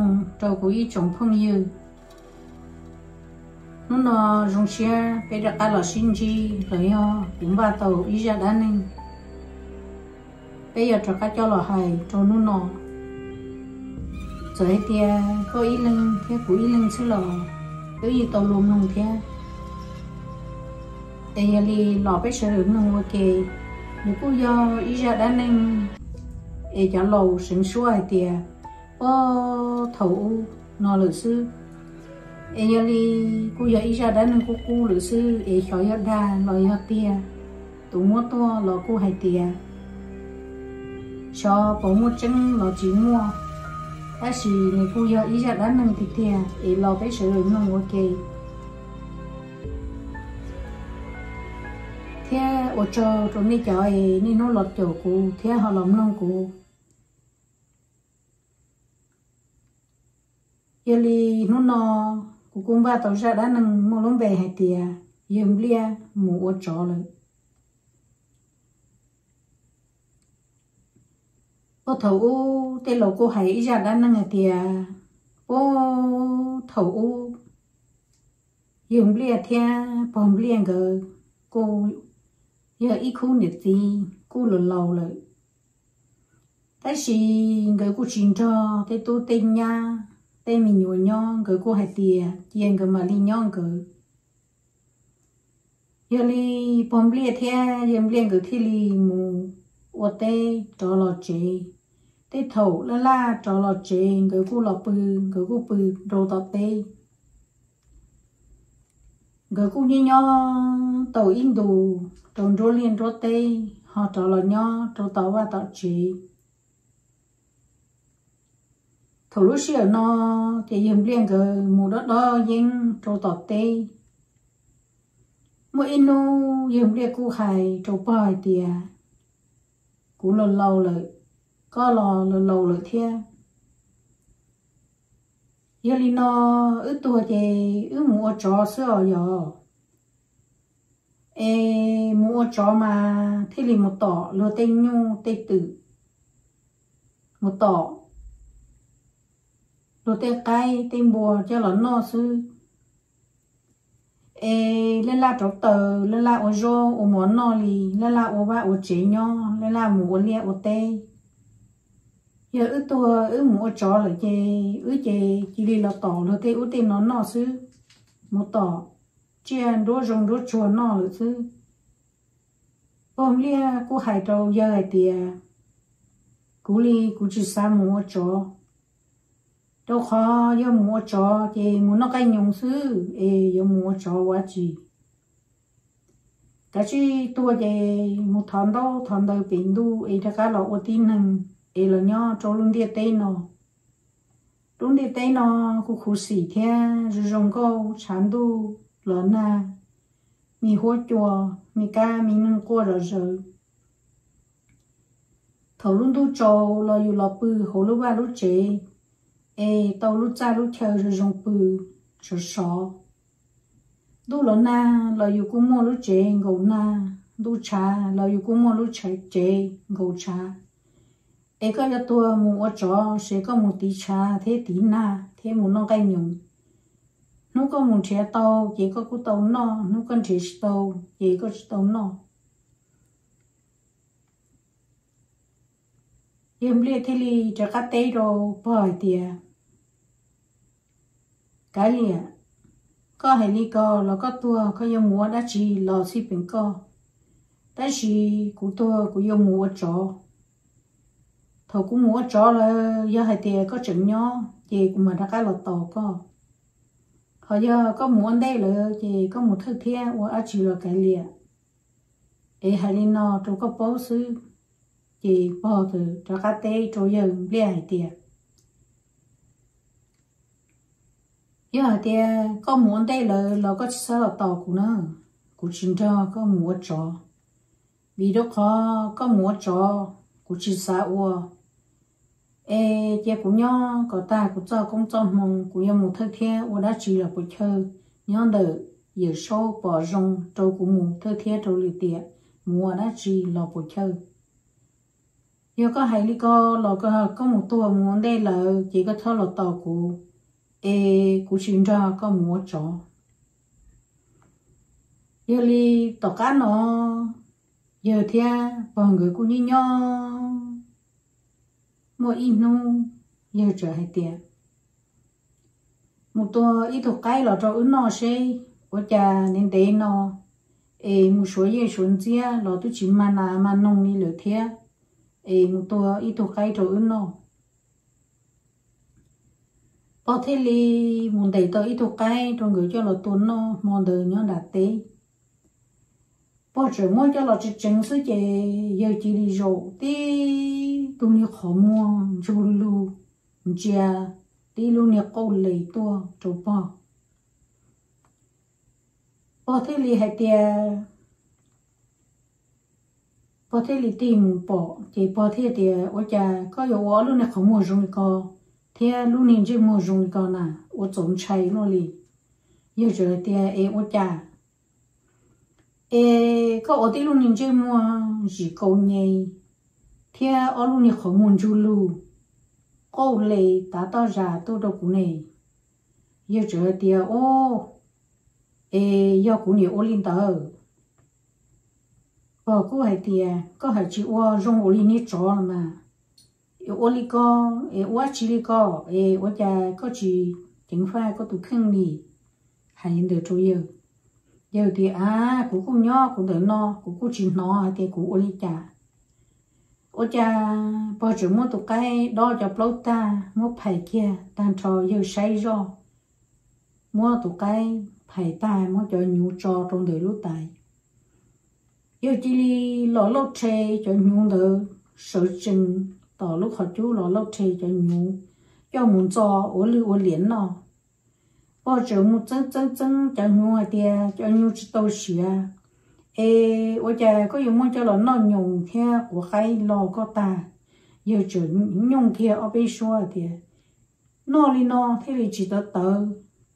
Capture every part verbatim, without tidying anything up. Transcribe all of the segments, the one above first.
rồng trâu của ý chồng phong yêu nó nó rồng xe bây giờ ta là sinh chi rồi ho cũng ba tàu ý ra đã nên bây giờ cho các cho là hài cho nó nó rồi thì có ý lên thế của ý lên sẽ là cái gì tàu luôn luôn thế bây giờ đi lò bây giờ nó ok nếu cô do ý ra đã nên để cho lầu sinh suy thì có thấu nó lựa sư bây giờ đi cô giờ ý ra đã nên cô cô lựa sư để cho giờ đa lời giờ tia tụ mua to là cô hay tia cho bỏ mua chân là chỉ mua ta chỉ này cô giờ ý ra đã nên thì tia để lò bây giờ nó ok thế ở chỗ chỗ này cho ấy nên nó lọt chỗ cô thế họ làm nông cô giờ li nó nó cô cũng ba tàu ra đã nâng mua lông về hay tiệt yếm lia mua ở chỗ rồi cô thầu tên lô cô hay ra đã nâng hay tiệt cô thầu yếm lia theo bom lia gờ cô giờ ít khu nhiệt gì cô lừa lầu rồi thế thì người cô chính cho thế tôi tên nha tên mình nhồi nhon người cô hay tiệt tiền người mà li nhon người giờ li bom lia theo giờ lia người thì li mù ở đây cho lọ chế thế thầu la la cho lọ chế người cô lọ bự người cô bự đồ tọt tê người cô như nhau tàu in đồ trồng rô liên rô tê họ trở lại nhau trâu tàu và tàu chỉ thầu lúc xưa nó thì dùng liên cái mùa đó đó nhưng trâu tàu tê mỗi inu dùng liên cô hay trâu bò tiệt cú lâu lâu lại có lò lâu lâu lại theo giờ li nó ứ tua thì ứ mua chó sữa giờ ê mua chó mà thế li một tỏ lừa tên nhu tên tử một tỏ lừa tên cay tên bùa cho nó no sư ê lên la chó tờ lên la ô rô ô món no li lên la ô ba ô chế nho lên la mua lia ô tê giờ ứ tua ứ mua chó lại chê ứ chê chỉ đi là tỏ là thế ứ tên nó nọ sư một tỏ chiên đố rồng đố chua nọ rồi sư hôm lia cô hải trâu giờ hải tiề cô li cô chỉ sa mua chó đâu khó giờ mua chó chê muốn nó cái nhung sư ê giờ mua chó quá chi cái chi tua chê một thằng đâu thằng đâu biển đu ê ta cá lọ tin hằng ê là nhau cho luôn đi tây nó luôn đi tây nó cũng khổ xỉ theo rồi rong câu chán đu lớn à mi hỗ chùa mi ca mi nâng qua rồi rồi thầu luôn đu trâu làอยู่ lọ bự hồ lúc ba lúc chế ê tàu lúc cha lúc theo rồi rong bự rồi sọ đu lớn à làอยู่ cũng mua lúc chế ngầu na đu trà làอยู่ cũng mua lúc chế chế ngầu trà ê cái cho tôi mua chó sẽ có một tí trà thế tí na thế một nó cái nhung nó có một trẻ tàu chỉ có cú tàu nó nó cần trẻ tàu chỉ có tàu nó em biết thế li cho cá tê rồi bỏ tiệt cái liền có hay li co là có tua có yêu mua đã chỉ lò xí bình co đã chỉ cú tua cú yêu mua chó thầu cũng mua chó là giờ hai tiề có chừng nhó chị cũng mà đã cái lọt tàu có họ giờ có mua ăn đây là chị có một thứ thiê và ăn chỉ là cái lìa ê hai linh nó tôi có bố sư chị bỏ từ cho cá tê cho giờ lìa hai tiề giờ hai tiề có mua ăn đây là là có sao là tàu của nó của chính cho có mua chó vì đó có có mua chó của chị xã ua ê chị cũng nhớ có ta cũng cho công cho mong cũng yêu một thứ thiê ua đã chỉ là buổi chơi nhớ đợi giờ số bỏ rong trâu cũng một thứ thiê trâu lì tiệt mua đã chỉ là buổi chơi giờ có hay đi có là có có một tua muốn đây là chỉ có thơ là tàu của ê của chuyên gia có một chỗ giờ đi tàu cá nó giờ thì bằng người cũng như nhau mỗi ít nu giờ trở hay tiền một tua ít thuộc cái là cho ứng nó sẽ ở nhà nên để nó ê một số giờ xuống chia là tôi chỉ mà là mà nông đi lửa thế ê một tua ít thuộc cái cho ứng nó có thể li muốn để tôi ít thuộc cái trong người cho là tuần nó mòn đời nhớ đạt tế bao giờ mua cho là chỉ chính sự chế giờ chỉ đi rồi tí tôi như khó mua rồi lu chia tí lu như câu lấy tua rồi bao bao thế li hay tiền bao thế li tìm bỏ chỉ bao thế thì ở nhà có nhiều ở luôn này khó mua rồi co thế lúc này chỉ mua rồi co nè ở trốn chạy luôn li giờ giờ thì em ở nhà ê có ở tí luôn nhìn chơi mua chỉ câu nhây thế ở luôn này khó muốn chú lu câu lấy đã tao ra tôi đâu cũng này giờ giờ thì ô ê giờ cũng nhiều ô linh tờ và cô hay thì có hay chỉ ô rong ô linh ní chó mà ô linh co ê ô chỉ linh co ê ô cha có chỉ chính phải có tụ khăn đi hay được chú yêu giờ thì à của cô nhỏ của đứa nó của cô chỉ nó thì của ô linh cha ô cha bao giờ mua tụ cái đó cho lâu ta mua phải kia tan trò giờ say rồi mua tụ cái phải ta mua cho nhu cho trong đời lúc tài giờ chỉ li lọ lót tre cho nhu đỡ sợ chừng tỏ lúc họ chú lọ lót tre cho nhu cho muốn cho ở lưu ở liền nó bao giờ một chân chân chân cho nhu ở đây cho nhu chỉ tao xỉa ê ở nhà có dùng mua cho lọ nó nhung theo của cái lọ có ta giờ chỉ nhung theo ở bên xóa thì nó li nó thế thì chỉ tao tao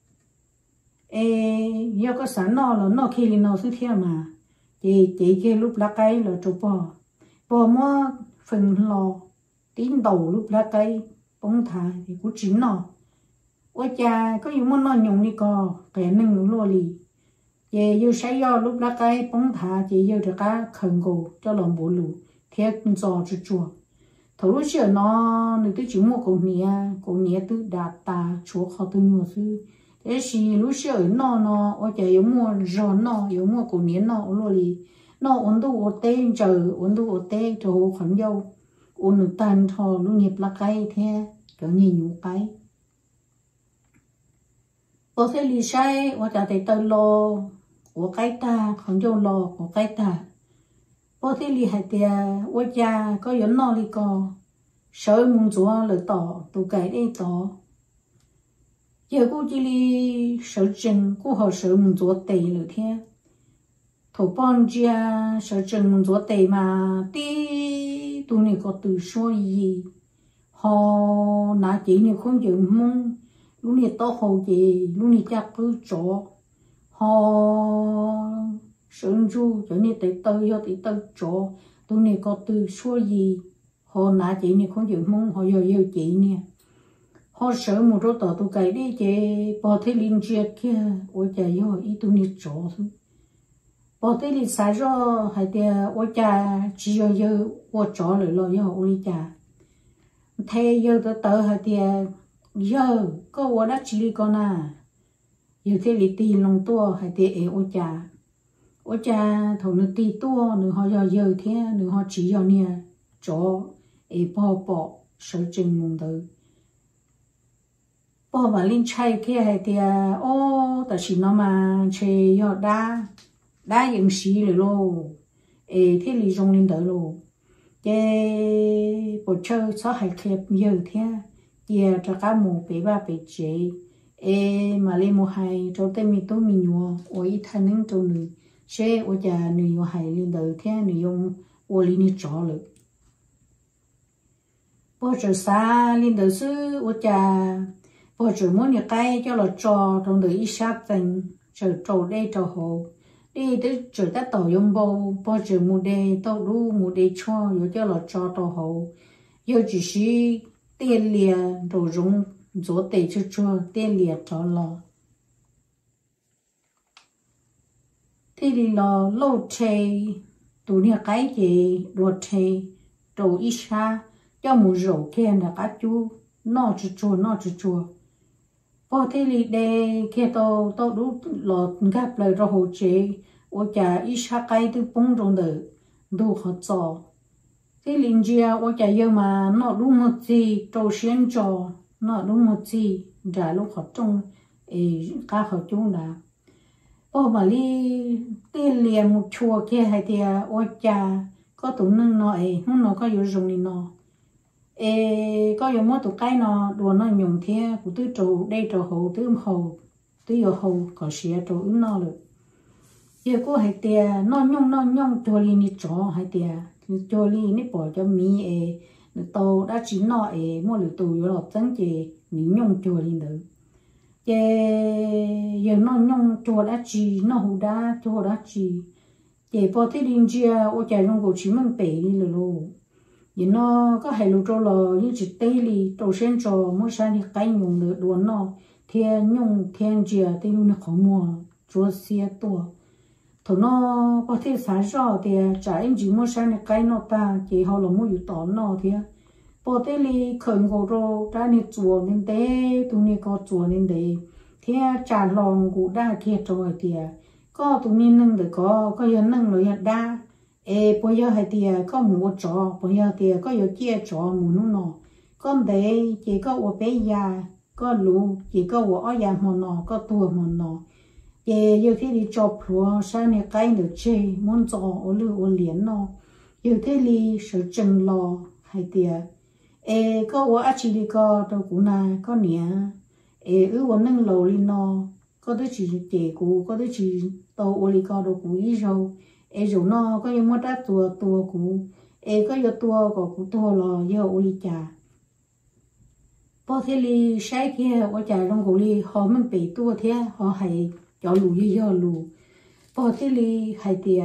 ê giờ có sẵn nó là nó khi nó thứ theo mà chị chị kia lúc lá cây là chụp bò bò mua phần lò tiếng đầu lúc lá cây bông thả thì cũng chính nó ôi cha có những món nó nhung đi co cái nâng lúa lì chị giờ say do lúc lá cây bông thả chị giờ được cá khẩn cổ cho lòng bổ lù theo giò chua chua thầu lúc xưa nó người tôi chỉ mua cổ nia cổ nia tôi đạt ta chúa khó tôi nhiều thứ thế thì lúc xưa nó nó ở nhà có mua rau nó có mua củ niên nó luôn đi nó ổn độ ở tây trời ổn độ ở tây trời khẩn dâu ổn được tan thò lúc nhịp là cái thế kiểu như nhiều cái có thể lý sai ở nhà thì tao lo của cái ta khẩn dâu lo của cái ta có thể lý hai tia ở nhà có giống nó đi co sợ muốn chúa lời tỏ tụ cái đây tỏ giờ cô chỉ li sợ chừng cô họ sợ muốn做tệ了天thổ bọn chia sợ chừng muốn做tệ mà tí tụi này có từ số gì họ nãy chỉ nhiều không chịu mong lúc này to hồ gì lúc này chắc cứ chỗ họ sợ chú cho nên tới tới cho tới tới chỗ tụi này có từ số gì họ nãy chỉ nhiều không chịu mong họ giờ giờ chỉ nè họ sợ một số tờ tụ cái đi chứ bỏ thế linh triệt kia ôi cha yo ít tụi này chó thôi bỏ thế linh sai rồi hay thì ôi cha chỉ yo yo ôi chó lại lo yo ôi cha thế yo tờ tờ hay thì yo có ôi đã chỉ con à yo thế linh tì lòng tua hay thì ôi cha ôi cha thầu nó tì tua nữa họ yo yo thế nữa họ chỉ yo nè chó ấy bỏ bỏ sợ chừng mùng tử bỏ mà linh chay kia hay thì ô ta chỉ nó mà chơi họ đa đa những xí rồi lô ê thế lý trong linh đỡ lô cái bộ chơi sao hay kẹp nhiều thế kia cho cả một bé ba bé chế ê mà lên một hai cho tên mình tôi mình nhua ôi thay nên tôi nữ chế ôi cha nữ yêu hay linh đỡ thế nữ用ôi linh chó rồi bộ chơi xa linh đỡ sư ôi cha bỏ chỗ muốn những cái cho là trò trong đời ít sát tình chờ trâu đây trâu hồ đi tới chỗ ta tổ yếm bầu bao giờ một đề tàu đu một đề cho rồi cho là cho tàu hậu giờ chỉ sĩ tiền lìa đồ rung rốt tệ cho cho tiền lìa cho lo thì đi lo lâu chơi tụ nhà cái gì đồ chơi đồ ít xa cho một rổ kia là cá chú nó cho cho nó cho cho bao thì đi để kia tàu tàu đu lo gặp lại rồi hồ chế ở nhà ít xa cái từ bông trong đó đồ họ cho thế linh chia ở nhà giờ mà nó đúng một gì trâu xiên cho nó đúng một gì trả lúc họ trông ấy cá họ chung đã ô mà đi tiền liền một chùa kia hay thì ở nhà có tụi nâng nó ấy nó nó có dùng dùng đi nó ê có dùng mỗi tụi cái nó đùa nó nhung thế của tụi trâu đây trâu hậu tụi hậu tụi hậu có xía trâu ứng nó được giờ cô hay thì nó nhung nó nhung cho đi đi chó hay thì cho đi ní bỏ cho mi ấy tàu đã chỉ nó ấy mua được tàu rồi chẳng chỉ ní nhung cho đi nữa giờ giờ nó nhung cho đã chỉ nó hú đã cho đã chỉ giờ bỏ thế đi chia ở nhà trong cổ chỉ mình bể đi rồi luôn giờ nó có hay lụt cho là như chỉ tây đi tàu sen cho mua sang thì cái nhung được đuổi nó thiên nhung thiên chia tây luôn nó không mua cho xe tua thằng nó có thể xả rõ thì trả em chỉ mua sang cái nó ta chỉ họ là muaอยู่ต่อ nó thì bỏ thế li khởi ngô rồi trả nên chùa nên thế tụi này có chùa nên thế thì trả lòng cũng đã thiệt rồi thì có tụi này nâng được có có giờ nâng rồi đã ê bây giờ hay thì có mua chó bây giờ thì có giờ chia chó mua nó nó con đấy chỉ có ở bé già có lú chỉ có ở nhà mà nó có tua mà nó giờ giờ thì đi chọc lúa sang này cái được chơi muốn cho ở lư ở liền nó giờ thì đi sử dụng lò hay tiệt ê có ở chỉ đi có đâu cũng na có nhẹ ê ư ở nâng lầu đi nó có đứa chỉ trẻ cũ có đứa chỉ tàu ở đi có đâu cũng ít rồi ê rồi nó có những món đắt tua tua cũ ê có những tua có cũng tua lò giờ ở đi chả bao thế đi sai kia ở chả trong cổ đi họ mình bị tua thế họ hay cho lù như giờ lù bao thế đi hay tiệt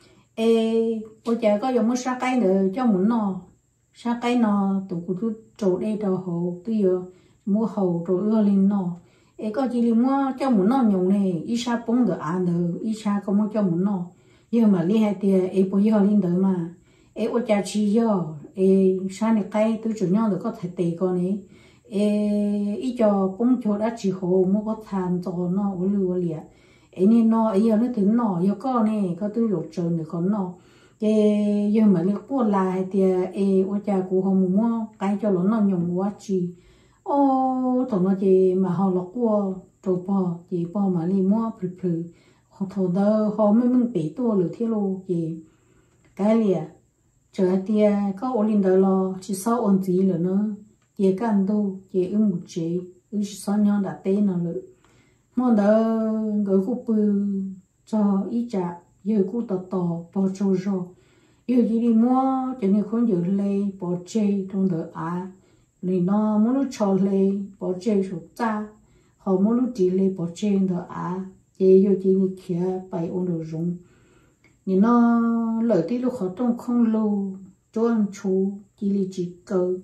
ê ở chả có những món sa cái nữa cho muốn nó sa cái nó tụi cụ tụi trộn đây đầu hồ bây giờ mua hồ rồi ưa lên nó ê có chỉ mua cho muốn nó nhung này ít sa bông được ăn được ít sa không mua cho muốn nó giờ mà liên hệ thì ê bây giờ lên được mà ê ở nhà chỉ giờ ê sa này cái tụi chủ nhau được có thể tệ con ấy ê ít cho bông cho đã chỉ hồ mua có than cho nó ở lừa liền ê nên nó ê giờ nó tính nó giờ có này có tụi lột trơn được con nó cái giờ mà lấy qua lại thì ê ở nhà của họ mua cái cho nó nhung quá chi ô thằng nó chỉ mà họ lọc qua rồi bỏ chỉ bỏ mà đi mua phừ phừ họ thầu đó họ mới mình bị tua lửa thiết luôn chỉ cái liền chờ thì có ổn định đó lo chỉ sau ổn gì nữa nữa chỉ cần đâu chỉ ứng một chế ứng sau nhau đã tên nó nữa mà đó người cũng bự cho ít chả giờ cũng tọt tọt bỏ trâu rồi giờ chỉ đi mua cho nên không giờ lấy bỏ chế trong đó à vì nó muốn lúc cho lấy bỏ chế số cha họ muốn lúc chỉ lấy bỏ chế đó à chỉ giờ chỉ như kia bay ôn đồ rung nhưng nó lợi tí lúc họ trong không lâu cho anh chú chỉ là chỉ cơ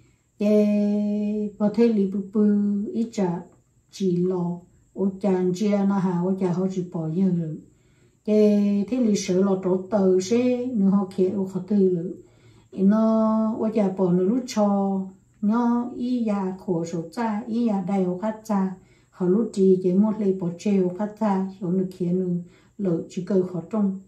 cái bỏ thế li bự bự ít chả chỉ lo ở chàng chia nó hà ở chàng họ chỉ bỏ nhiều rồi cái thế li sợ là trổ tờ sẽ nữa họ kia ở họ tư rồi nó ở chàng bỏ nữa lúc cho nó ý ya khổ số cha ý ya đại ở các cha họ lúc chỉ chỉ một lấy bỏ treo các cha họ nữa kia nữa lợi chỉ cơ họ trong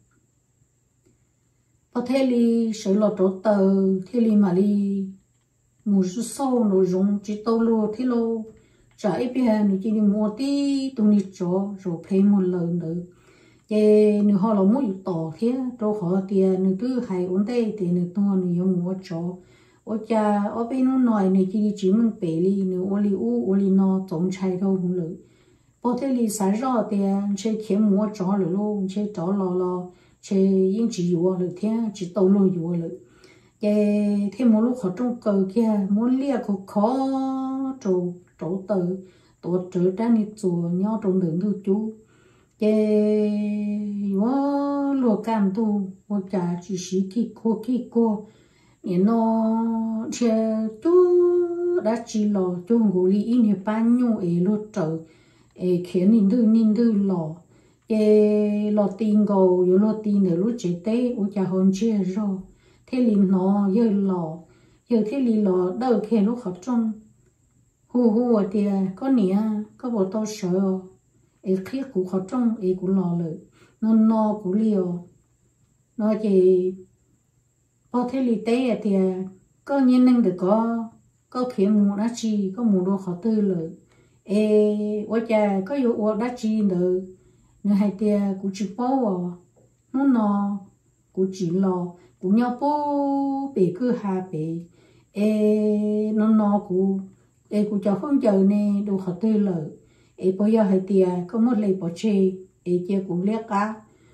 có thể li sợ là trổ tờ thế li mà li một số sâu nội dung chỉ tàu lúa thì lô trả ít tiền nữa chỉ đi mua tí tụi nít cho rồi phải một lần nữa cái nữa họ là mua ít tỏ thế rồi họ tiền nữa cứ hay ổn định thì nữa tôi nữa mua cho ở cha ở bên nó nói nữa chỉ chỉ mình bể li nữa ở li u ở li nó tổng chạy đâu cũng được có thể li xài rõ tiền chơi kiếm mua cho rồi luôn chơi cho lo lo chơi những chỉ yếu được thế chỉ tàu lúa yếu được cái thêm một lúc họ trong cờ kia muốn lia có khó trổ trổ từ tổ trở ra đi chùa nhau trong đường thư chú cái wo lo cam tu wo cha chỉ sĩ khi cô khi cô nên nó chơi tu đã chỉ lo tu ngủ li in hiệp ban nhu ấy lo trở ấy khiến nên tư nên tư lo cái lo tin gầu yo lo tin để lúc chế tế wo cha hôn chơi rồi thế liền nó giờ lo giờ thế liền lo đâu khi lúc học trong hu hu ở thì có nè có bộ tao sợ ấy khi cũng học trong ấy cũng lo rồi nó nó cũng liều nó chỉ có thế li tế thì có nhân năng được có có khi mua đã chi có mua đồ khó tư rồi ê ở nhà có yêu ở đã chi nữa nữa hai tia cũng chỉ bao nó nó cũng chỉ lo cũng nhau bao bị cứ hà bị ê nó nó cũng ê cũng cho không chờ nè đồ khó tư rồi ê bây giờ hai tia có một lấy bỏ chơi ê chia cũng liếc cá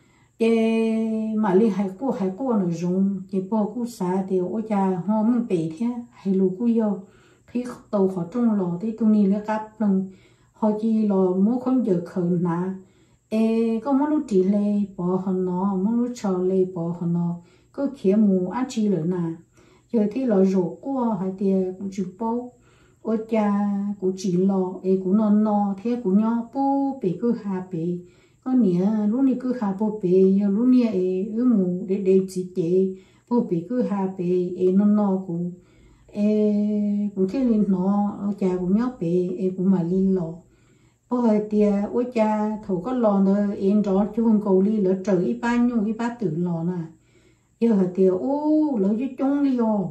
cái mà li hai cô hai cô nó dùng cái bao cô xả thì ở nhà họ mình bị thế hay lù cô yêu khi tàu họ trong lò thì tụi này lấy cáp lần họ chỉ lò mua không giờ khởi nà ê có món lúc chỉ lê bỏ họ nó món lúc chờ lê bỏ họ nó có khía mù ăn chi nữa nà giờ thì lò rổ qua hai tia cũng chịu bao ở nhà cũng chỉ lò ê cũng non no thế cũng nhau bố bị cứ hà bị có nè lúc này cứ hà bố bị lúc này ê ư mù để để chỉ để bố bị cứ hà bị ê non no cũng ê cũng thế lên nó ở nhà cũng nhóc bị ê cũng mà lên lò bố hai tia ở nhà thầu có lò nữa em rõ chú không cầu đi lỡ trời ít ba nhung ít ba tử lò nè giờ hai tia ô lỡ chứ chung đi ô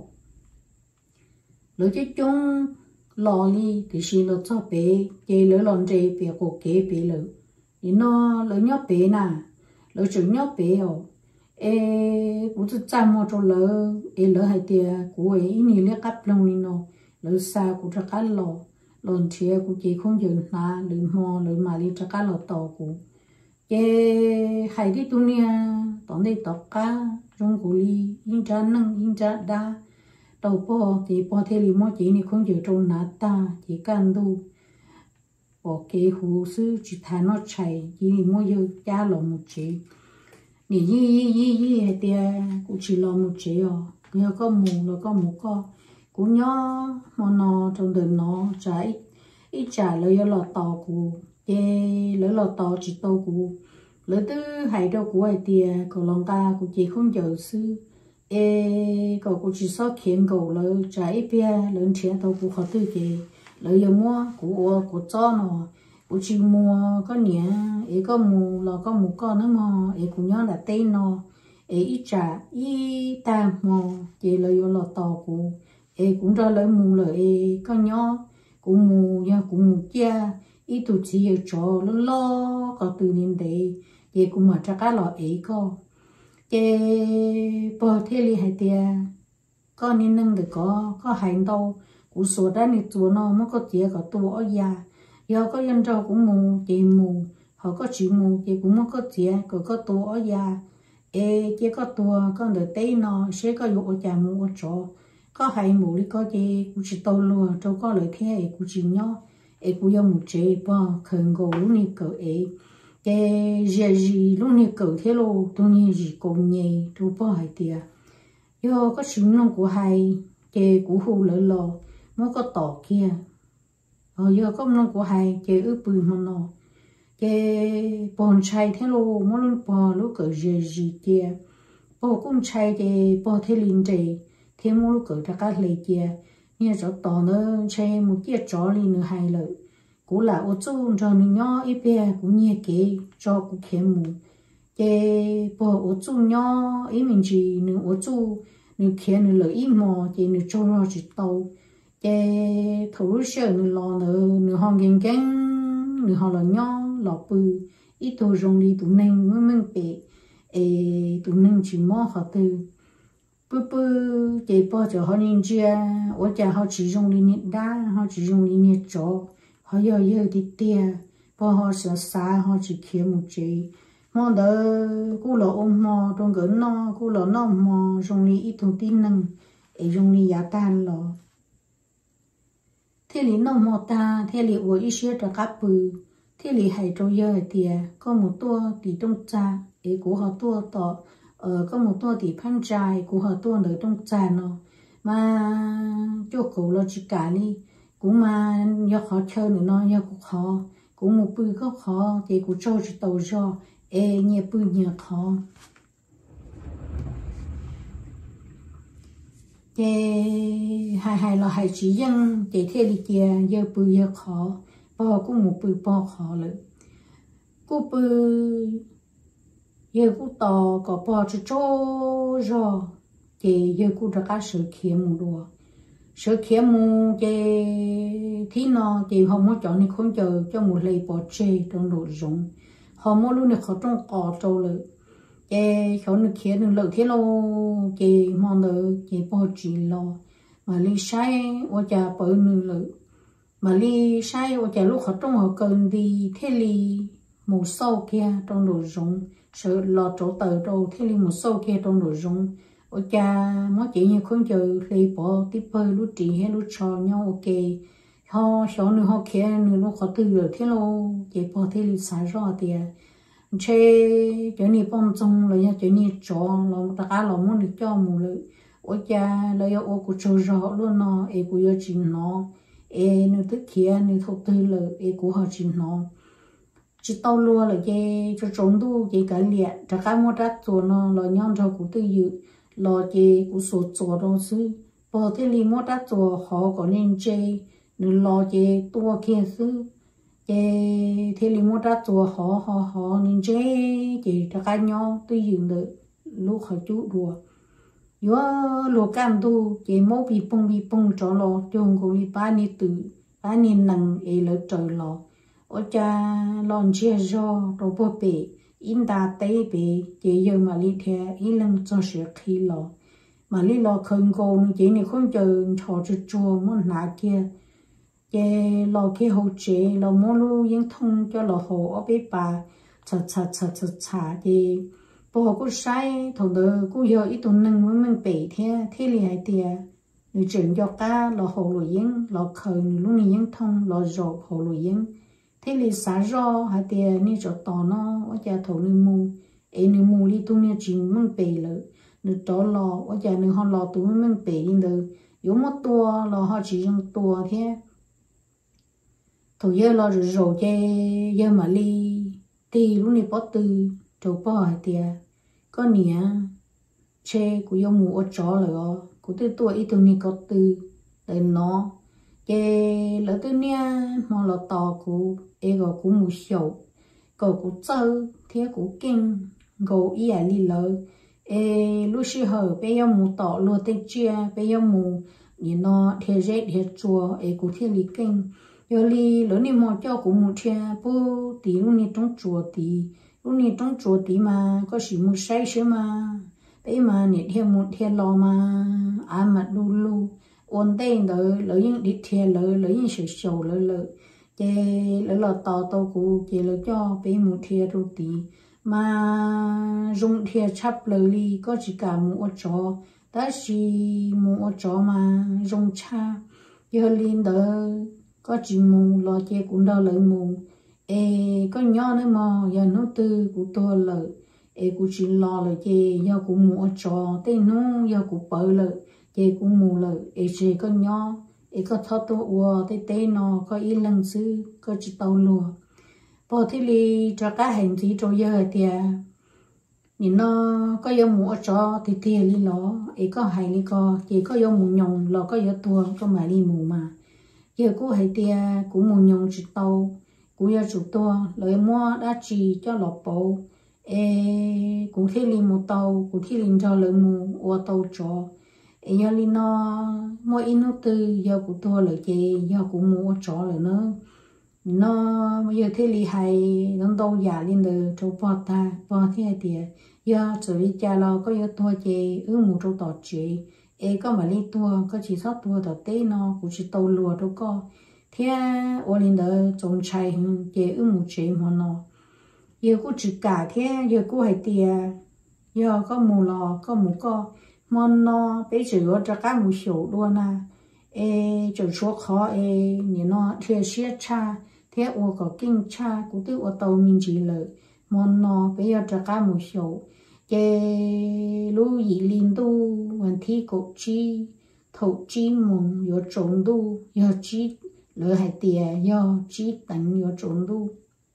lỡ chứ chung lò đi thì xin lỡ cho bé chơi lỡ lòn chơi bé cổ kế bé lỡ thì nó lỡ nhóc bé nè lỡ chừng nhóc bé ô ê cũng chỉ chăm một chỗ lỡ ê lỡ hai tia của ấy ini lấy cắp lông đi nó lỡ xa cũng cho cá lò lòn chia cũng chỉ không dừng na lỡ mò lỡ mà đi cho cá lò to cũng cái hai cái tụi nia tóm đây tóc cá trong cổ ly in cha nâng in cha đa đầu po thì po thế li mò chỉ này không dừng trong nát ta chỉ can du bỏ cái hồ sư chỉ thà nó chạy chỉ mò giờ cha lò một chỉ nè yi yi yi yi thì cũng chỉ lo một chế à nhớ có mù rồi có mù co cũng nhớ mà nó trong đời nó trái ít trả lời lo tàu của cái lời lo tàu chỉ tàu của lời thứ hai đâu của ai thì còn lòng ta cũng chỉ không chờ sư ê cậu cũng chỉ so khiến cậu lời trái bia lớn trẻ tàu của họ tư cái lời giờ mua của của cho nó cũng chỉ mua có nhẹ ấy có mù là có mù con nữa mà ấy cũng nhớ là tên nó ấy ít trả ít ta mà chỉ là vô là tàu của ấy cũng ra lấy mù là ấy có nhớ cũng mù ya cũng mù cha ít tụi chỉ ở chỗ lo lo có từ niệm đấy ấy cũng mà chắc là ấy có cái bờ thế li hay tia có nên nâng được có có hành đâu cũng số đó này tụi nó mới có tiền có tụi ở nhà giờ có dân trâu cũng mù chị mù họ có chịu mù chị cũng mới có tiền có có tụi ở nhà ê chỉ có tụi con được tây nó sẽ có dụng ở nhà mù ở chỗ có hay mù đi có chị cũng chỉ tàu luôn trâu có lợi thế cũng chỉ nhau ê cũng yêu mù chị bao khẩn cầu lúc này cỡ ấy cái gì gì lúc này cỡ thế luôn tôi nhìn gì cũng nhẹ tôi bao hay tiền giờ có sự nông của hay cái của hồ lỡ lò mới có tỏ kia ở giờ có nông của hay cái ướp bự nó nó cái bòn chay thế luôn mới luôn bò lúc cỡ gì gì kia bò cũng chay cái bò thế linh gì thế mới lúc cỡ ra các lấy kia như cho tỏ nó chay một kia chó lên nữa hay lợi cũng là ô chú cho mình nhỏ ít bé cũng nhẹ cái cho cũng khéo mù cái bò ô chú nhỏ ý mình chỉ nữa ô chú nữa khéo nữa lợi ít mò cái nữa cho nó chỉ tàu cái thấu sợ nữa lo nữa nữa hòn geng geng nữa hòn là nhỏ lọ bự ít thôi rong đi tụi nên mới mình bị ê tụi nên chỉ mò họ từ bự bự cái bò cho họ nên chia ở nhà họ chỉ dùng đi nhiệt đá họ chỉ dùng đi nhiệt chó họ giờ giờ đi tia bò họ sợ xa họ chỉ kiếm một chế mò đỡ cú lọ ôm mò trong cái nó cú lọ nó mò dùng đi ít thông tin năng để dùng đi giá tan lọ thế lý nó mò ta thế lý ở ít xe cho các bự thế lì hay trâu giờ thì có một tua thì trong cha ấy của họ tua tọ ờ có một tua thì phan trai của họ tua ở trong cha nó mà cho cổ lo chỉ cả đi cũng mà nhớ khó chơi nữa nó nhớ cũng khó cũng một bữa có khó thì cũng cho chỉ tàu cho ê nhẹ bữa nhẹ khó cái hai hai là hai chỉ dân cái thế đi kia giờ bữa giờ khó bao cũng một bữa bao khó rồi cũng bữa giờ cũng to có bao chỉ cho rồi cái giờ cũng đã cả sự kia một đùa sự kia một cái thì nó cái họ muốn chọn thì không chờ cho một lấy bỏ chơi trong đồ dùng họ muốn luôn được họ trong cỏ trâu rồi cái họ được kia được lợi thế lo cái món đó cái bao chỉ lo mà đi sai ở nhà bự nữa rồi mà đi sai ở nhà lúc họ trong họ cần đi thế li một sâu kia trong đồ dùng sự lo chỗ tờ đâu thế li một sâu kia trong đồ dùng ở cha mỗi chị như không chờ lấy bỏ tiếp bơi lúc chị hay lúc trò nhau ok họ sợ nữa họ kia nữa lúc họ từ rồi thế lo chị bỏ thế li xài rõ thì chế chỗ này bông trong rồi nha chỗ này trò là tất cả là muốn được cho mù lợi ở cha lấy ở của trò rõ luôn nó em của yêu chính nó em nữa thức kia nữa thuộc tư lợi em của họ chính nó chỉ tao luôn là cái cho trống tu cái cái liệt tất cả mọi đất chỗ nó là nhon cho của tư dự là cái của số chỗ đó xứ bỏ thế li mọi đất chỗ họ có nên chơi nữa là cái tua kia xứ cái thế li một đất chỗ họ họ họ nên chơi cái tất cả nhau tư dự được lúc họ chú đùa yo lo cam tu cái mẫu bị bông bị bông cho lo chung của đi ba ni tự ba ni nằng ấy lỡ trời lo ở cha lon chia do rồi bố bể in ta tây bể chỉ giờ mà đi theo ý lăng cho sự khi lo mà đi lo không cô chỉ này không chờ trò cho chùa muốn nã kia cái lo kia hậu chế lo mua lu yên thông cho lo hồ ở bên bà chặt chặt chặt chặt chặt thì bố cô sai thằng đó cô giờ ít tuần nâng mới mình bể thế thế li hay tiệt người chuyển cho cá lo hồ lùi yên lo khơi lúc này yên thông lo rộ hồ lùi yên thế li xả rò hay tiệt ni cho tao nó ở nhà thầu nương mù ấy nương mù li tu ni chỉ mình bể lợ nương cho lo ở nhà nương họ lo tu mình bể đi được有một tua lo họ chỉ dùng tua thế thầu giờ lo rồi rồi cái giờ mà li thì lúc này bắt từ trâu bò hay tiệt có nhỉ che của yêu mù ở chó rồi của tôi tuổi ít tuổi này có từ để nó cái lỡ tôi nè mà lỡ tò của em gọi của mù sầu gọi của châu thế của kinh gọi ý à li lỡ em lúc xưa hở bây giờ mù tỏ luôn tên chia bây giờ mù nhìn nó thế rét thế chùa em của thế li kinh giờ li lỡ này mà cho của mù chia bố tí lúc này trong chùa tí lúc này trong chùa tí mà có sự một sai sớm mà đấy mà nhiệt theo một theo lo mà à mà đu lu ổn định rồi lấy những đi theo lấy lấy những sự sầu lấy lấy cái lấy là tao tao cũng cái lấy cho bé một theo rồi tí mà dùng theo chắp lấy đi có chỉ cả một chó đó chỉ một chó mà dùng cha giờ lên đó có chỉ một lo che cũng đâu lấy một ê có nhỏ nữa mà giờ nó tư của tôi lợi ê của chị lo lợi chê giờ cũng mua trò tên nó giờ cũng bự lợi chê cũng mua lợi ê chị có nhỏ ê có thọ tôi ua tên tên nó có ý lần xứ có chỉ tàu lùa bỏ thế li cho cả hành gì cho giờ thì nhìn nó có giờ mua trò thì tiền li lo ê có hay li có chỉ có giờ mua nhồng lo có giờ tua có mà đi mua mà giờ cũng hay tiền cũng mua nhồng chỉ tàu cú giờ chủ tôi lấy mua đã chỉ cho lọt bộ ê cú thi li một tàu cú thi li cho lấy mua ô tàu cho ê giờ li nó mua in nó từ giờ cú tôi lấy chị giờ cú mua cho lấy nữa nó giờ thi li hay nó đâu giả lên được cho bỏ ta bỏ thế thì giờ xử lý cha lo có giờ tôi chị ứ mua cho tọt chị ê có mà li tua có chỉ sót tua tọt té nó cú chỉ tàu lùa đâu có thế ở lên đó trồng trái hơn chế ư một chế mà nó giờ cũng chỉ cả thế giờ cũng hay tiệt giờ có mù lò có mù co mà nó bây giờ cho cả mù sầu luôn à ê chỗ số khó ê nhìn nó thiệt siết cha thế ô có kinh cha cũng tiêu ô tàu mình chỉ lợi món nó bây giờ trả cả một số cái lũ gì linh tu hoàn thi cổ chi thầu chi mùng yo trốn tu yo chi lỡ hai tiền yo chi tặng yo trốn tu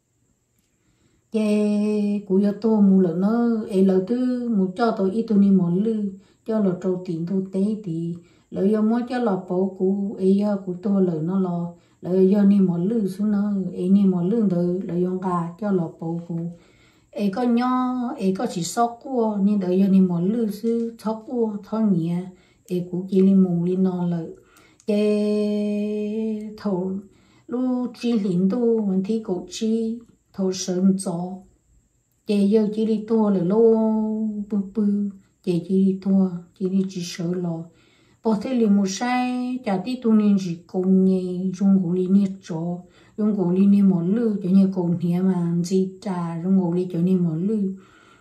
cái cú yo to mù lỡ nó ấy lỡ tư mù cho tôi ít tôi ni mòn lư cho lỡ trâu tiền thu tế thì lỡ yo mua cho lỡ bảo cú ấy yo cú to lỡ nó lỡ lỡ yo ni mòn lư xuống nó ấy ni mòn lư đỡ lỡ yo gà cho lỡ bảo cú ấy có nhỏ ấy có chỉ sót cua nhưng đỡ yo ni mòn lư sư sót cua thọ nhẹ ấy cú chỉ li mù li non lỡ cái thầu lu chi linh tu mình thi cổ chi thầu sơn gió cái giờ chỉ đi tua là lô bự bự cái chỉ đi tua chỉ đi chỉ sợ lo bỏ thế liền một sai chả tí tu nên chỉ cùng nhẹ dùng gỗ li nhiệt cho dùng gỗ li nhiệt mỏ lư cho như cùng nhẹ mà gì trà dùng gỗ li cho như mỏ lư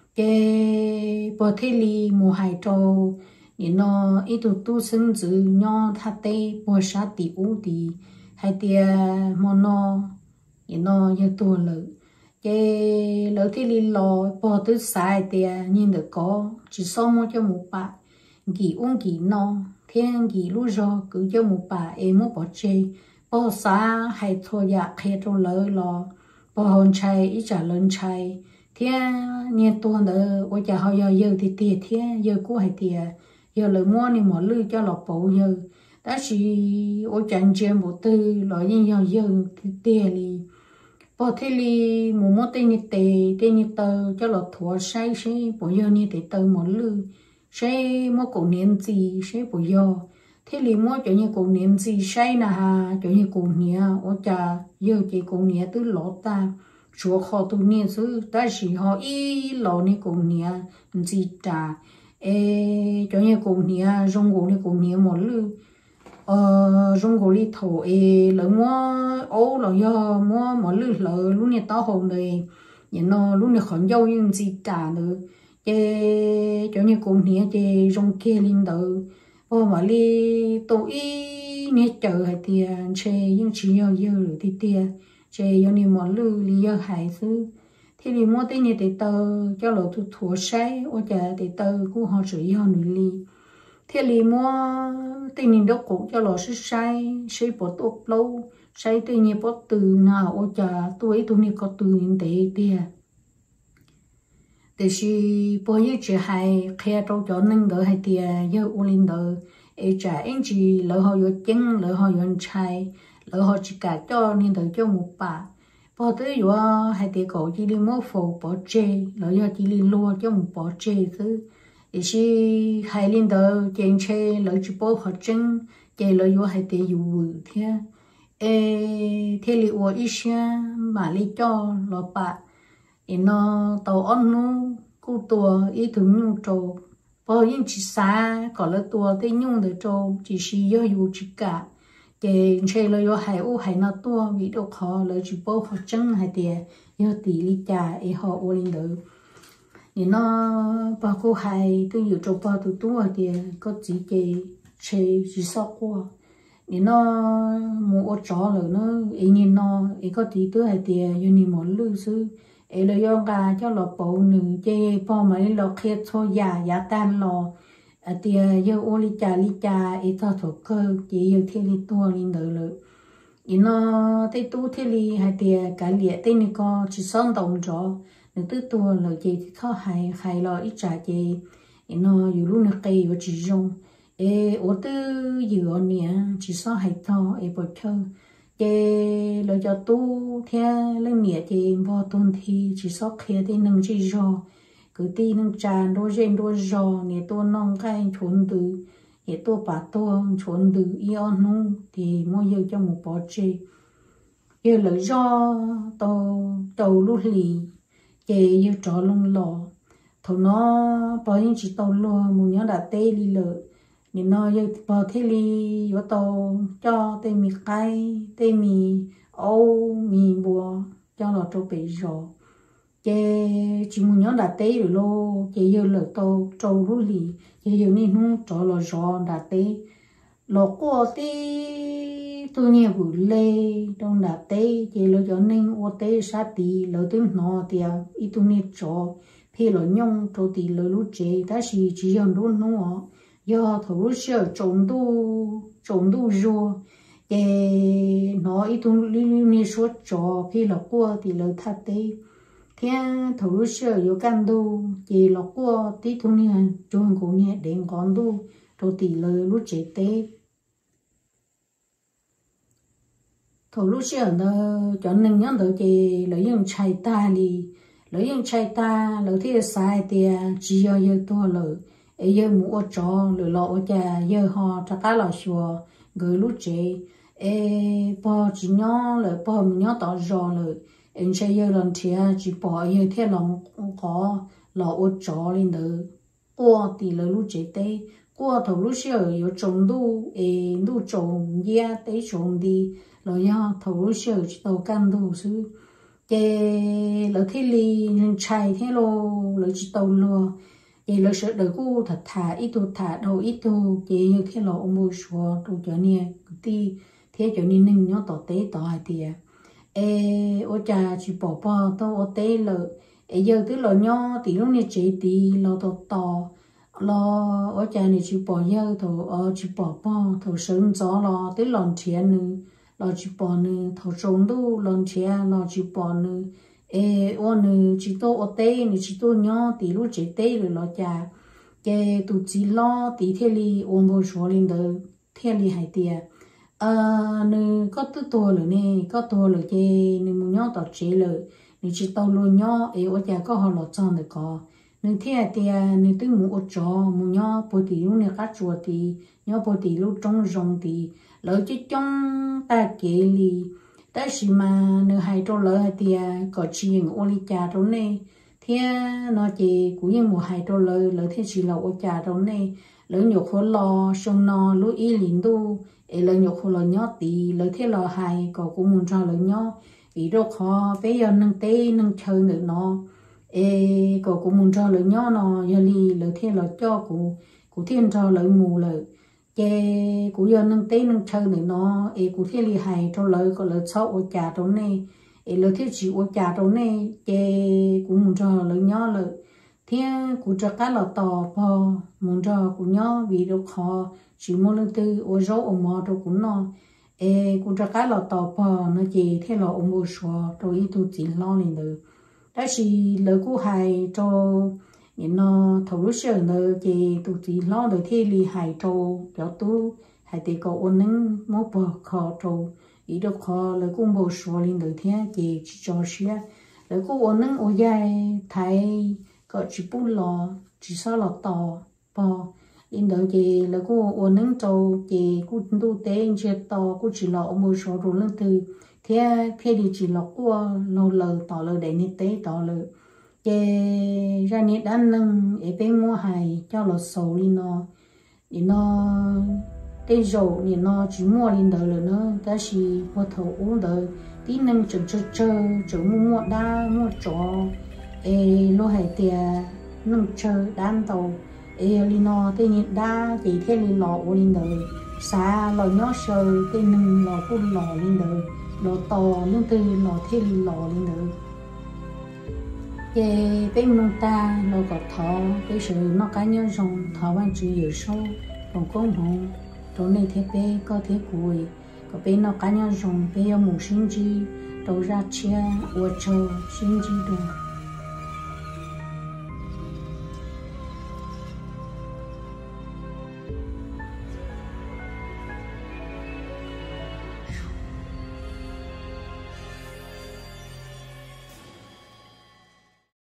cái bỏ thế li một hai trâu nên nó ít tu tu sinh dữ nhau thà tê bỏ sát tì u tì hai tia món nó nên nó như tua lợ cái lỡ thì li lò bỏ tới sai tia nhìn được có chỉ sau một cho một bà kỳ uống kỳ no thiên kỳ lú rò cứ cho một bà em một bỏ chơi bỏ xa hay thôi ya hay trong lỡ lò bỏ hồn chay ít trả lớn chay thiên nhiên tuần đỡ ở nhà họ giờ giờ thì tiệt thiên giờ cũ hay tiệt giờ lời mua ni mỏ lư cho lọ bộ giờ đã chỉ ở chân trên bộ tư loại như giờ giờ thì tiệt li bỏ thế li một món tên như tệ tên như tờ cho lọ thua say say bộ giờ như tệ tờ mỏ lư say mua cổ niệm gì say bộ giờ thế li mua cho như cổ niệm gì say nè ha cho như cổ niệm ở nhà giờ chỉ cổ niệm từ lọ ta chúa họ tu niệm sư đã chỉ họ y lọ ni cổ niệm gì trả ê cho như cổ niệm dùng cổ ni cổ niệm một lư ờ dùng cổ li thổ ê lỡ mua ô lỡ giờ mua một lư lỡ lúc này tao hồn này nhìn nó lúc này khẩn dâu nhưng gì trả nữa ê cho như cổ niệm ê dùng kia linh tử ô mà li tổ y nè chờ hay tiền chơi nhưng chỉ nhiều giờ rồi thì tiền chơi yo ni món lư li yo hải sư thì li mua tên như để tờ cho lỗ thu thua say ở nhà để tờ cũng họ sử dụng nữ li thì li mua tên như đó cũng cho lỗ sư say say bỏ tốt lâu say tên như bỏ từ nào ở nhà tuổi tuổi này có từ những để tiền để si bỏ như chỉ hay khe trâu cho nên đỡ hay tiền yo u linh đỡ ấy trả anh chỉ lỡ họ yo chân lỡ họ yo chay lỡ họ chỉ cả cho nên đỡ cho một bà bỏ tới vừa hai tỷ cổ chỉ đi mua phụ bỏ chê lỡ giờ chỉ đi lua cho một bỏ chê thứ thì si hai linh đỡ chèn chê lỡ chỉ bỏ họ chân chê lỡ vừa hai tỷ dù vừa thế ê thế li ua ít xe mà li cho lọ bạc thì nó tàu ăn nu cu tua ít thứ nhung trâu bỏ những chỉ xa còn là tua tới nhung được trâu chỉ si do dù chỉ cả cái chơi là do hải u hải nó tua vì đâu khó là chỉ bao họ chân hay tiền do tỷ lệ trả ấy họ u linh được thì nó bao cô hải tôiอยู่trong bao tôi tua thì có chỉ cái chơi chỉ sót qua thì nó mua ở chỗ là nó ấy nhìn nó ấy có tí tôi hay tiền do ni món lư sư ấy là do cả cho lọ bộ nữ chơi bao mấy lọ khét thôi giả giả tan lọ à thì giờ ô li trà li trà ít thọ thọ cơ chỉ giờ thiên li tua linh đỡ lợ, ý nó tây tu thiên li hay thì cả liệt tây này có chỉ son đồng rõ, nếu tứ tua lợ chỉ thì thọ hay hay lo ít trà chỉ, ý nó dù lúc nào cây và chỉ dùng, ê ô tư giờ nè chỉ son hay thọ ê bớt thơ, cái lợ cho tu theo lên nè chỉ vào tuần thì chỉ son kia thì nâng chỉ rõ cứ ti nâng tràn đôi gen đôi giò nè tôi nong cái chuẩn từ nè tôi bà tôi chuẩn từ ion nu thì mua giờ cho một bó chê giờ lấy do tàu tàu lúc lì chê giờ trò lông lò thầu nó bao nhiêu chỉ tàu lò một nhớ đã tê li lợ nè nó giờ bao thế li giờ tàu cho tê mì cay tê mì âu mì bùa cho nó trâu bể giò cái chỉ muốn nhớ đã té rồi lô cái giờ lỡ tàu trâu lú lì cái giờ nên không cho lò giò đã té lọ qua tí tôi nghe bự lê trong đá tê chỉ lỡ cho nên ô tê sát tí lỡ tím nó thì ít tôi nghe cho thì lỡ nhung cho tí lỡ lúc chế ta chỉ chỉ dùng luôn nó do thầu lúc xưa trồng đu trồng đu rùa để nó ít tôi nghe suốt cho thì lỡ qua thì lỡ thắt tê thế thầu lúc xưa có căn đu chỉ lỡ qua tí tôi nghe trồng cũng nghe đến con đu cho tí lỡ lúc chế tê thầu lúc xưa nó cho nên nhớ được thì lợi dụng chạy ta đi lợi dụng chạy ta lợi thì sai thì chỉ do yêu to lợi ấy giờ mua cho lợi lọ cha giờ họ cho cá lọ xùa người lúc chế ấy bỏ chỉ nhớ lợi bỏ mình nhớ tỏ rõ lợi anh sẽ giờ lần thì chỉ bỏ giờ thế lòng có lọ cho lên được qua thì lợi lúc chế tê qua thầu lúc xưa có trồng đu ấy đu trồng ya tê trồng đi rồi do thầu lúc xưa tàu cam đồ sư cái lỡ thế li chạy thế lô lỡ chỉ tàu lừa cái lỡ sợ đời cô thật thà ít tu thà đâu ít tu cái như thế lò ông bố xóa tu cho nè tí thế cho nên nên nhớ tỏ tế tỏ hai tiệt ê ô cha chỉ bỏ bỏ tao ô tế lỡ ê giờ tức là nhớ tí lúc này chế tí lò tao tỏ lò ô cha này chỉ bỏ giờ thầu ờ chỉ bỏ bỏ thầu sớm gió lò tới lòng tiền nữa lo chỉ bỏ nữa thầu trống đâu lần chia lo chỉ bỏ nữa ê ô nữa chỉ tô ô tê nữa chỉ tô nhớ tí lúc chế tê rồi lo cha cái tụ chỉ lo tí thế li ôm vô số lên đó thế li hay tiệt à nữa có tự tô rồi nè có tô rồi cái nữa muốn nhớ tao chế rồi nữa chỉ tao luôn nhớ ê ô cha có họ lo chọn được có nữa thế tiệt nữa tôi muốn ô cho muốn nhớ bố tí lúc này cắt chuột tí nhớ bố tí lúc trống rong tí lỡ chứ trong ta kể li ta chỉ mà nửa hai trâu lỡ hai tia có chuyện ô li trà trâu này thế nó chỉ cũng như một hai trâu lỡ lỡ thế chỉ là ô trà trâu này lỡ nhục khổ lò sông nó lúa y lính đu ấy lỡ nhục khổ lò nhó tì lỡ thế lò hai có cũng muốn cho lỡ nhó vì đâu khó bây giờ nâng tê nâng chơi nữa nó ấy có cũng muốn cho lỡ nhó nó giờ li lỡ thế lò cho cũng cũng thiên cho lỡ mù lỡ cái cú giờ nâng tê nâng chơi nữa nó ấy cú thế li hay cho lời có lời sau ở trà trong này ấy lời thế chỉ ở trà trong này cái cú muốn cho lời nhỏ lời thế cú cho cá là tò po muốn cho cú nhỏ vì đâu khó chỉ muốn lần tư ở rau ở mò đâu cũng nó ấy cú cho cá là tò po nó chỉ thế là ông bố xóa rồi ít tu chỉ lo lên được đó chỉ lời cú hay cho nhưng nó thầu lúc xưa nó chỉ tụi chỉ lo được thì li hại trâu kéo tu hại thì có ôn nâng mốt bờ khó trâu ý được khó lời cũng bổ số lên được thế chỉ cho xia lời cũng ôn nâng ôn dài thấy có chỉ bút lò chỉ sao lò tò bò lên được chỉ lời cũng ôn nâng trâu chỉ cũng tu tế chỉ tò cũng chỉ lò ôn bổ số rồi lên từ thế thế thì chỉ lò qua lâu lời tỏ lời để nên tế tỏ lời cái ra nhiệt ăn nâng ở bên mua hàng cho nó sầu đi nó thì nó cái dầu thì nó chỉ mua lên đời rồi nó ta chỉ mua thầu uống đời tí nâng chừng chơi chơi chừng mua mua đá mua chó ê lô hải tiền nâng chơi đan tàu ê lên nó cái nhiệt đá thì thế lên lò uống lên đời xa lò nhó sờ cái nâng lò phun lò lên đời lò to nâng từ lò thế lò lên đời cái bên nông ta nó có thọ cái sự nó cá nhân dùng thọ quan trị nhiều số còn công hồn chỗ này thế bé có thế cùi có bên nó cá nhân dùng bây giờ muốn sinh chi đầu ra chia ở chờ sinh chi đồ